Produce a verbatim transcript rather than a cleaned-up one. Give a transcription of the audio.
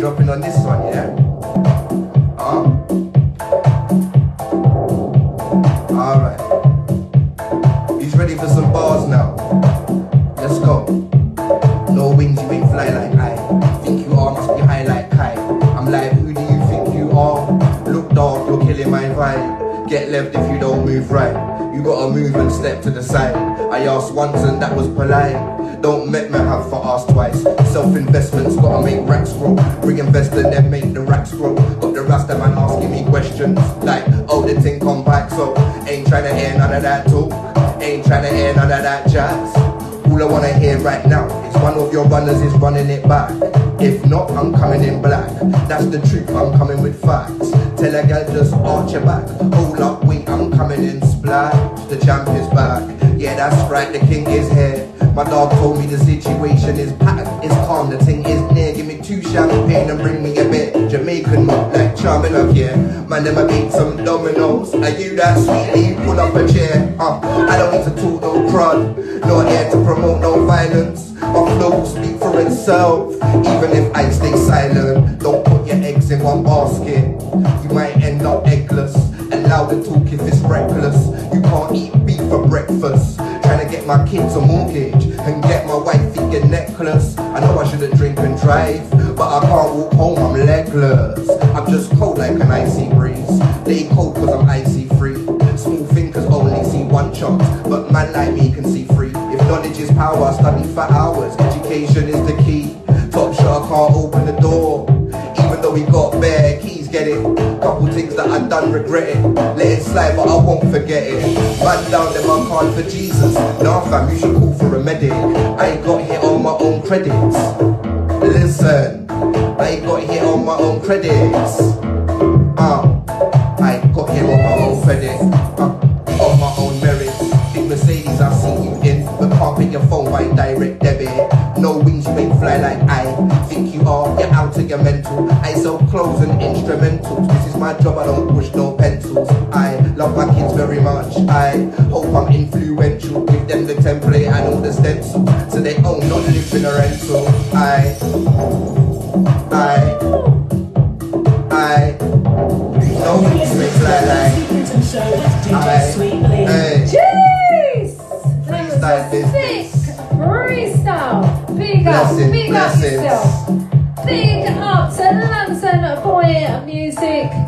dropping on this one, yeah? Uh. Alright. He's ready for some bars now. Let's go. No wings, you ain't fly like I. Think you are, must be high like Kai. I'm like, who do you think you are? Look dog, you're killing my vibe. Get left if you don't move right. You gotta move and step to the side. I asked once and that was polite. Don't make me have for ask twice. Self-investments, gotta make racks grow. Reinvest and then make the racks grow. Got the rasta man asking me questions like, oh, the thing come back, so ain't trying to hear none of that talk. Ain't trying to hear none of that jazz. All I wanna hear right now is one of your runners is running it back. If not, I'm coming in black. That's the truth, I'm coming with facts. Tell a girl just arch your back. Hold up, wait, I'm coming in splash. The champ is back. Yeah, that's right, the king is here. My dog told me the situation is pattern, it's calm, the thing is near. Give me two champagne and bring me a bit Jamaican milk like charming up here. Man, them I make some dominoes. Are you that sweetie? Pull up a chair. Uh, I don't need to talk no crud. Not here to promote no violence. My flow will speak for itself. Even if I stay silent, don't put your eggs in one basket. You might end up eggless. Allow the talk if it's reckless. You can't eat beef for breakfast. Trying to get my kids a mortgage and get my wifey a necklace. I know I shouldn't drink and drive, but I can't walk home, I'm legless. I'm just cold like an icy breeze. They cold cause I'm icy free. Small thinkers only see one chance, but man like me can see three. If knowledge is power, I study for hours. Education is the key. Top shot, I can't open the door. Even though we got bare keys, get it. Couple things that I done regret it. Let it slide but I won't forget it. Man down them I called for Jesus. Nah fam, you should call for a medic. I ain't got hit on my own credits. Listen, I ain't got hit on my own credits. Uh, I ain't got hit on my own credit. Uh, on my own merits. Big Mercedes I see you in, but can't pick your phone by direct debit. No wings, you ain't fly like I think you are, you're out of your mental. I sell clothes and instrumentals. This is my job, I don't push no pencils. I love my kids very much. I hope I'm influential. Give them the template and all the stencils, so they own, not live in a rental. I, I, I, no wings, you ain't fly like I, hey, jeez! freestyle business. Freestyle! Big up, Blessing, big blessings. up yourself. Big up to London Boy Music.